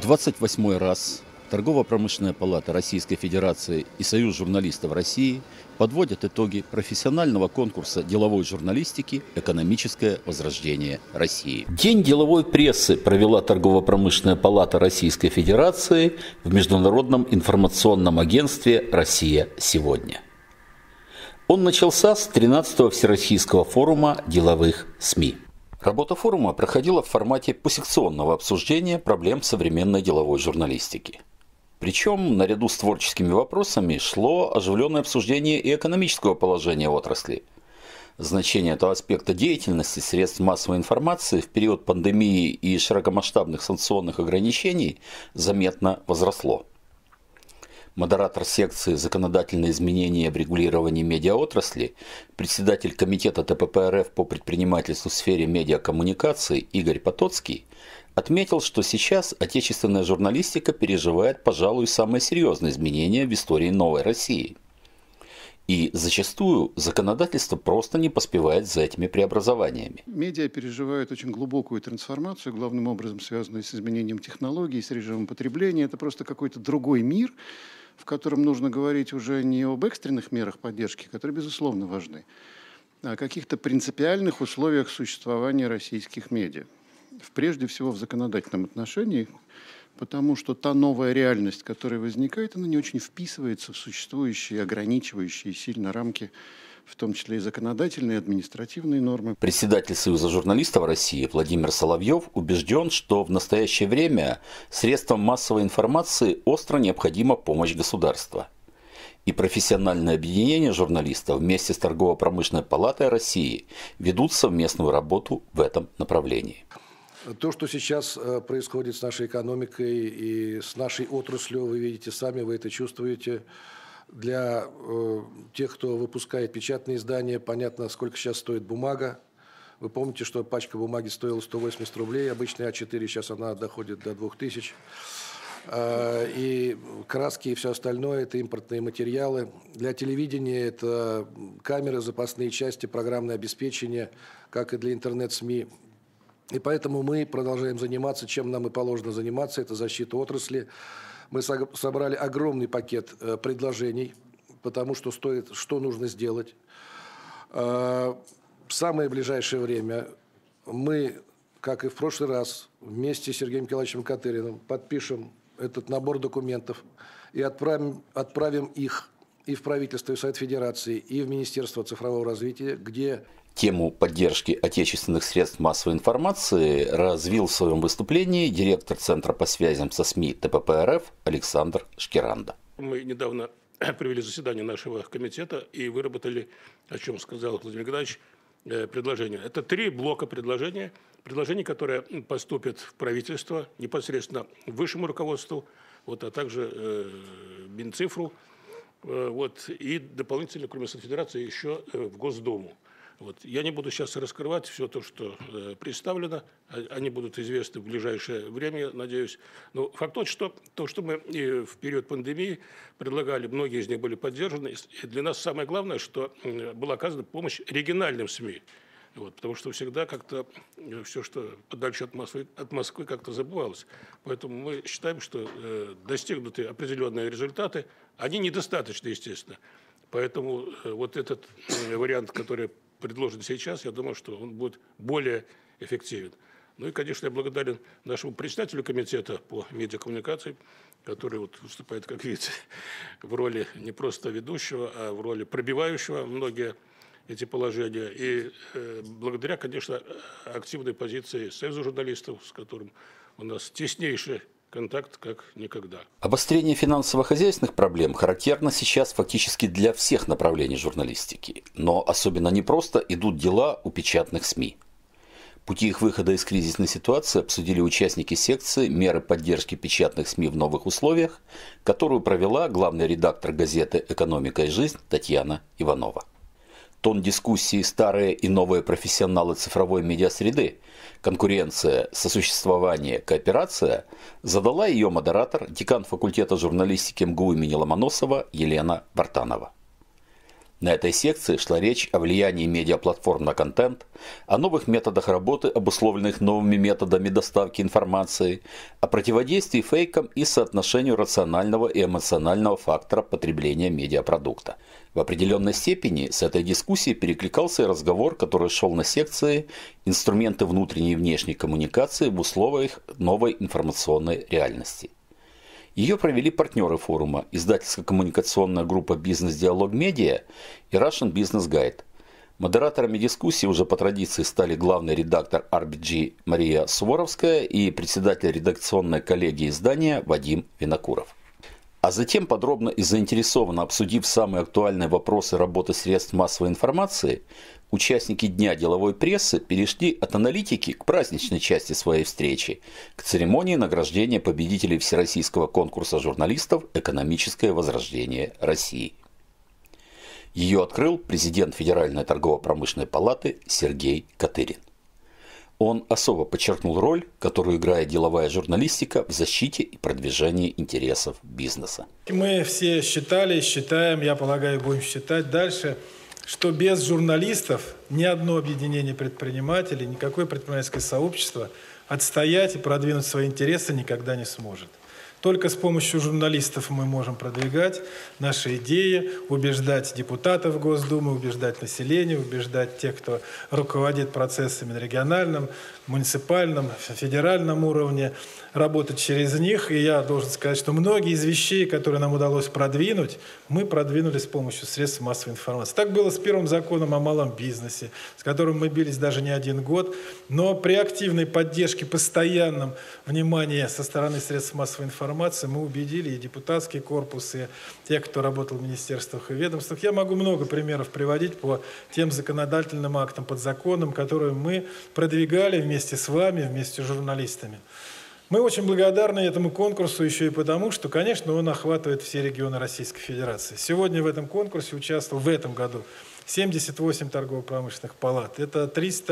28-й раз Торгово-промышленная палата Российской Федерации и Союз журналистов России подводят итоги профессионального конкурса деловой журналистики «Экономическое возрождение России». День деловой прессы провела Торгово-промышленная палата Российской Федерации в Международном информационном агентстве «Россия сегодня». Он начался с 13-го Всероссийского форума деловых СМИ. Работа форума проходила в формате посекционного обсуждения проблем современной деловой журналистики. Причем, наряду с творческими вопросами, шло оживленное обсуждение и экономического положения отрасли. Значение этого аспекта деятельности средств массовой информации в период пандемии и широкомасштабных санкционных ограничений заметно возросло. Модератор секции «Законодательные изменения и обрегулирование медиаотрасли», председатель комитета ТПП РФ по предпринимательству в сфере медиакоммуникаций Игорь Потоцкий отметил, что сейчас отечественная журналистика переживает, пожалуй, самые серьезные изменения в истории новой России. И зачастую законодательство просто не поспевает за этими преобразованиями. Медиа переживают очень глубокую трансформацию, главным образом связанную с изменением технологий, с режимом потребления. Это просто какой-то другой мир, в котором нужно говорить уже не об экстренных мерах поддержки, которые, безусловно, важны, а о каких-то принципиальных условиях существования российских медиа. Прежде всего в законодательном отношении, потому что та новая реальность, которая возникает, она не очень вписывается в существующие, ограничивающие сильно рамки, в том числе и законодательные, и административные нормы. Председатель Союза журналистов России Владимир Соловьев убежден, что в настоящее время средствам массовой информации остро необходима помощь государства. И профессиональное объединение журналистов вместе с Торгово-промышленной палатой России ведут совместную работу в этом направлении. То, что сейчас происходит с нашей экономикой и с нашей отраслью, вы видите сами, вы это чувствуете. Для тех, кто выпускает печатные издания, понятно, сколько сейчас стоит бумага. Вы помните, что пачка бумаги стоила 180 рублей, обычная А4, сейчас она доходит до 2000. И краски и все остальное – это импортные материалы. Для телевидения это камеры, запасные части, программное обеспечение, как и для интернет-СМИ. И поэтому мы продолжаем заниматься, чем нам и положено заниматься, это защита отрасли. Мы собрали огромный пакет предложений, потому что что нужно сделать. В самое ближайшее время мы, как и в прошлый раз, вместе с Сергеем Николаевичем Катыриным подпишем этот набор документов и отправим их и в правительство, и в Совет Федерации, и в Министерство цифрового развития, где... Тему поддержки отечественных средств массовой информации развил в своем выступлении директор Центра по связям со СМИ ТПП РФ Александр Шкеранда. Мы недавно провели заседание нашего комитета и выработали, о чем сказал Владимир Геннадьевич, предложение. Это 3 блока предложений, которые поступят в правительство, непосредственно высшему руководству, а также Минцифру, и дополнительно, кроме Совета Федерации, еще в Госдуму. Я не буду сейчас раскрывать все то, что представлено. Они будут известны в ближайшее время, я надеюсь. Но факт тот, что мы и в период пандемии предлагали, многие из них были поддержаны. И для нас самое главное, что была оказана помощь региональным СМИ. Потому что всегда как-то все, что подальше от Москвы, как-то забывалось. Поэтому мы считаем, что достигнуты определенные результаты. Они недостаточны, естественно. Поэтому этот вариант, который предложен сейчас, я думаю, что он будет более эффективен. Ну и, конечно, я благодарен нашему председателю комитета по медиакоммуникации, который выступает, как видите, в роли не просто ведущего, а в роли пробивающего многие эти положения. И благодаря, конечно, активной позиции Союза журналистов, с которым у нас теснейший контакт как никогда. Обострение финансово-хозяйственных проблем характерно сейчас фактически для всех направлений журналистики. Но особенно непросто идут дела у печатных СМИ. Пути их выхода из кризисной ситуации обсудили участники секции «Меры поддержки печатных СМИ в новых условиях», которую провела главный редактор газеты «Экономика и жизнь» Татьяна Иванова. Тон дискуссии «Старые и новые профессионалы цифровой медиасреды. Конкуренция, сосуществование, кооперация» задала ее модератор, декан факультета журналистики МГУ имени Ломоносова Елена Вартанова. На этой секции шла речь о влиянии медиаплатформ на контент, о новых методах работы, обусловленных новыми методами доставки информации, о противодействии фейкам и соотношению рационального и эмоционального фактора потребления медиапродукта. В определенной степени с этой дискуссией перекликался и разговор, который шел на секции «Инструменты внутренней и внешней коммуникации в условиях новой информационной реальности». Ее провели партнеры форума, издательско-коммуникационная группа «Бизнес-диалог Медиа» и Russian Business Guide. Модераторами дискуссии уже по традиции стали главный редактор RBG Мария Суворовская и председатель редакционной коллегии издания Вадим Винокуров. А затем, подробно и заинтересованно обсудив самые актуальные вопросы работы средств массовой информации, участники Дня деловой прессы перешли от аналитики к праздничной части своей встречи, к церемонии награждения победителей Всероссийского конкурса журналистов «Экономическое возрождение России». Ее открыл президент Федеральной торгово-промышленной палаты Сергей Катырин. Он особо подчеркнул роль, которую играет деловая журналистика в защите и продвижении интересов бизнеса. Мы все считали, считаем, я полагаю, будем считать дальше, что без журналистов ни одно объединение предпринимателей, никакое предпринимательское сообщество отстоять и продвинуть свои интересы никогда не сможет. Только с помощью журналистов мы можем продвигать наши идеи, убеждать депутатов Госдумы, убеждать население, убеждать тех, кто руководит процессами на региональном, муниципальном, федеральном уровне, работать через них. И я должен сказать, что многие из вещей, которые нам удалось продвинуть, мы продвинули с помощью средств массовой информации. Так было с первым законом о малом бизнесе, с которым мы бились даже не 1 год. Но при активной поддержке, постоянном внимании со стороны средств массовой информации мы убедили и депутатский корпус, и тех, кто работал в министерствах и ведомствах. Я могу много примеров приводить по тем законодательным актам, подзаконным, которые мы продвигали вместе с вами, вместе с журналистами. Мы очень благодарны этому конкурсу еще и потому, что, конечно, он охватывает все регионы Российской Федерации. Сегодня в этом конкурсе участвовал в этом году 78 торгово-промышленных палат. Это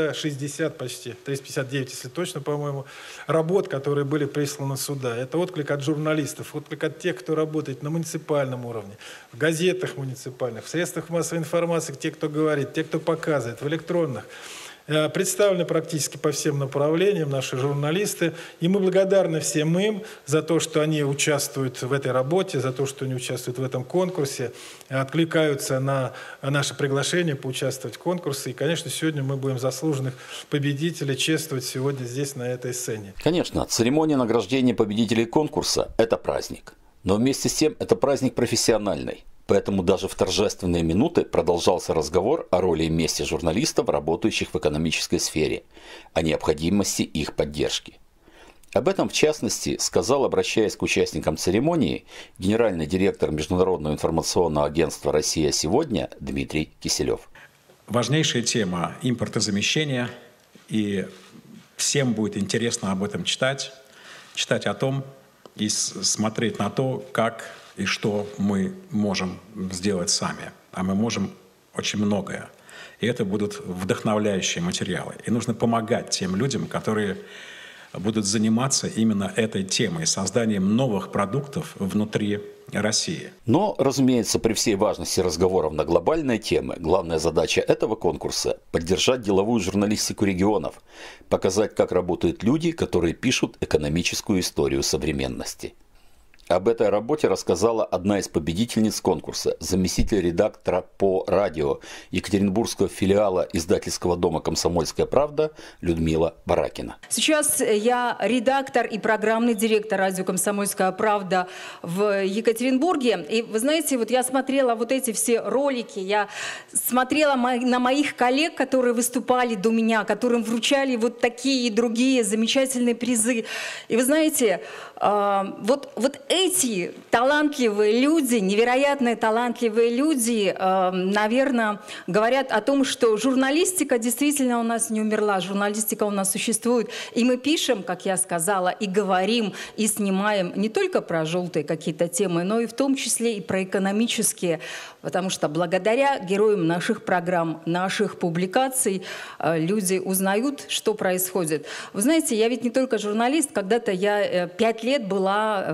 360 почти, 359, если точно, по-моему, работ, которые были присланы сюда. Это отклик от журналистов, отклик от тех, кто работает на муниципальном уровне, в газетах муниципальных, в средствах массовой информации, те, кто говорит, те, кто показывает, в электронных. Представлены практически по всем направлениям наши журналисты. И мы благодарны всем им за то, что они участвуют в этой работе, за то, что они участвуют в этом конкурсе, откликаются на наше приглашение поучаствовать в конкурсе. И, конечно, сегодня мы будем заслуженных победителей чествовать сегодня здесь, на этой сцене. Конечно, церемония награждения победителей конкурса – это праздник. Но вместе с тем это праздник профессиональный. Поэтому даже в торжественные минуты продолжался разговор о роли и месте журналистов, работающих в экономической сфере, о необходимости их поддержки. Об этом, в частности, сказал, обращаясь к участникам церемонии, генеральный директор Международного информационного агентства «Россия сегодня» Дмитрий Киселев. Важнейшая тема импортозамещения, и всем будет интересно об этом читать о том и смотреть на то, как и что мы можем сделать сами. А мы можем очень многое. И это будут вдохновляющие материалы. И нужно помогать тем людям, которые будут заниматься именно этой темой, созданием новых продуктов внутри России. Но, разумеется, при всей важности разговоров на глобальные темы, главная задача этого конкурса – поддержать деловую журналистику регионов, показать, как работают люди, которые пишут экономическую историю современности. Об этой работе рассказала одна из победительниц конкурса, заместитель редактора по радио Екатеринбургского филиала издательского дома «Комсомольская правда» Людмила Баракина. Сейчас я редактор и программный директор радио «Комсомольская правда» в Екатеринбурге. И вы знаете, вот я смотрела вот эти все ролики, я смотрела на моих коллег, которые выступали до меня, которым вручали вот такие и другие замечательные призы. И вы знаете, вот эти талантливые люди, невероятно талантливые люди, наверное, говорят о том, что журналистика действительно у нас не умерла, журналистика у нас существует. И мы пишем, как я сказала, и говорим, и снимаем не только про желтые какие-то темы, но и в том числе и про экономические, потому что благодаря героям наших программ, наших публикаций люди узнают, что происходит. Вы знаете, я ведь не только журналист, когда-то я 5 лет была исполнительной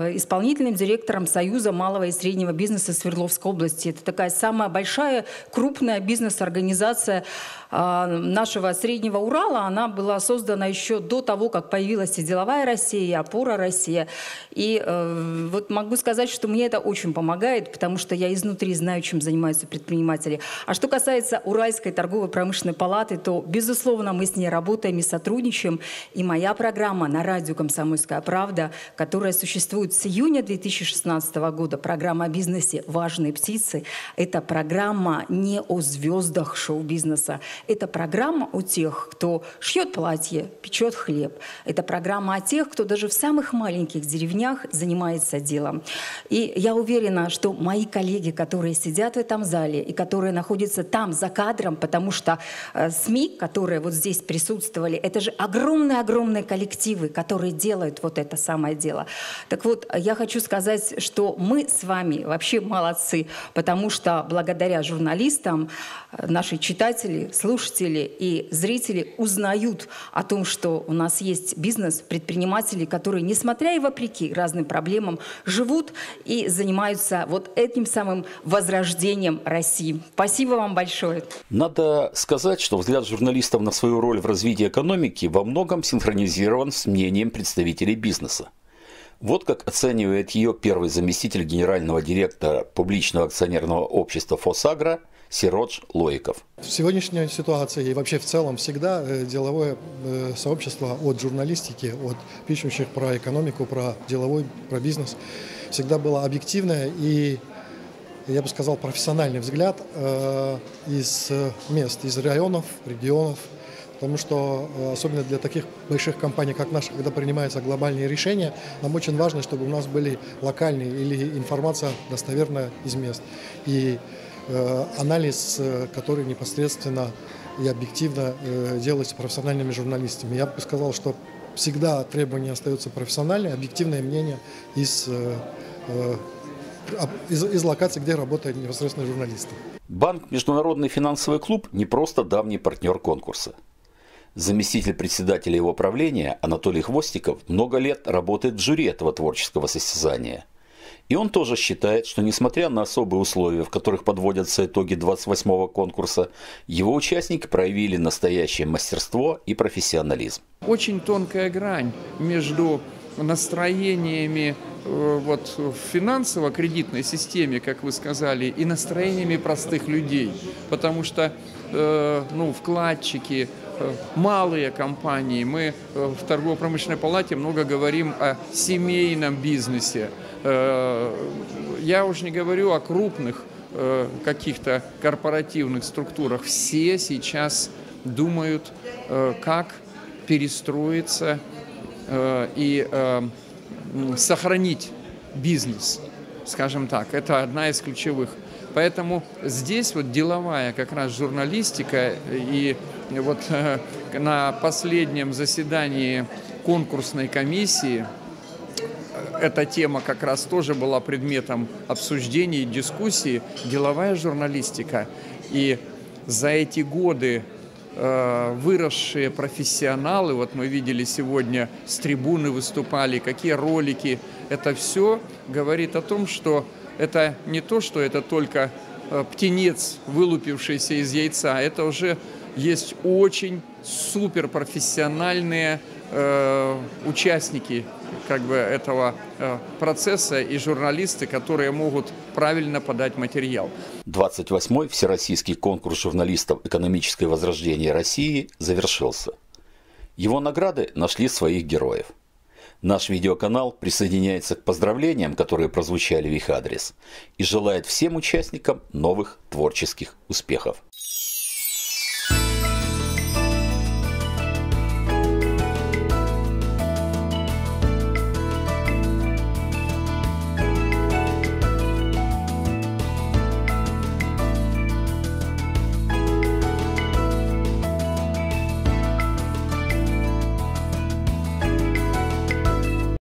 исполнительным директором Союза малого и среднего бизнеса Свердловской области. Это такая самая большая, крупная бизнес-организация нашего Среднего Урала. Она была создана еще до того, как появилась и «Деловая Россия», и «Опора Россия». И вот могу сказать, что мне это очень помогает, потому что я изнутри знаю, чем занимаются предприниматели. А что касается Уральской торгово-промышленной палаты, то, безусловно, мы с ней работаем и сотрудничаем. И моя программа на радио «Комсомольская правда», которая существует с июня 2016 года, программа о бизнесе «Важные птицы», это программа не о звездах шоу-бизнеса. Это программа о тех, кто шьет платье, печет хлеб. Это программа о тех, кто даже в самых маленьких деревнях занимается делом. И я уверена, что мои коллеги, которые сидят в этом зале и которые находятся там за кадром, потому что СМИ, которые вот здесь присутствовали, это же огромные-огромные коллективы, которые делают вот это самое дело. Так вот, я хочу сказать, что мы с вами вообще молодцы, потому что благодаря журналистам наши читатели, слушатели и зрители узнают о том, что у нас есть бизнес, предприниматели, которые, несмотря и вопреки разным проблемам, живут и занимаются вот этим самым возрождением России. Спасибо вам большое. Надо сказать, что взгляд журналистов на свою роль в развитии экономики во многом синхронизирован с мнением представителей бизнеса. Вот как оценивает ее первый заместитель генерального директора публичного акционерного общества «Фосагро» Сиродж Лоиков. В сегодняшней ситуации и вообще в целом всегда деловое сообщество от журналистики, от пишущих про экономику, про деловой, про бизнес, всегда было объективное и, я бы сказал, профессиональный взгляд из мест, из районов, регионов. Потому что, особенно для таких больших компаний, как наша, когда принимаются глобальные решения, нам очень важно, чтобы у нас были локальные или информация достоверная из мест. И анализ, который непосредственно и объективно делается профессиональными журналистами. Я бы сказал, что всегда требования остаются профессиональные, объективное мнение из локаций, где работают непосредственно журналисты. Банк «Международный финансовый клуб» не просто давний партнер конкурса. Заместитель председателя его правления Анатолий Хвостиков много лет работает в жюри этого творческого состязания. И он тоже считает, что несмотря на особые условия, в которых подводятся итоги 28-го конкурса, его участники проявили настоящее мастерство и профессионализм. Очень тонкая грань между настроениями вот, в финансово-кредитной системе, как вы сказали, и настроениями простых людей. Потому что вкладчики, малые компании, мы в торгово-промышленной палате много говорим о семейном бизнесе. Я уже не говорю о крупных каких-то корпоративных структурах. Все сейчас думают, как перестроиться и сохранить бизнес, скажем так. Это одна из ключевых. Поэтому здесь вот деловая как раз журналистика, и вот на последнем заседании конкурсной комиссии эта тема как раз тоже была предметом обсуждений и дискуссии, деловая журналистика. И за эти годы выросшие профессионалы, вот мы видели сегодня, с трибуны выступали, какие ролики, это все говорит о том, что это не то, что это только птенец, вылупившийся из яйца, это уже есть очень суперпрофессиональные участники этого процесса и журналисты, которые могут правильно подать материал. 28-й Всероссийский конкурс журналистов «Экономическое возрождение России» завершился. Его награды нашли своих героев. Наш видеоканал присоединяется к поздравлениям, которые прозвучали в их адрес, и желает всем участникам новых творческих успехов.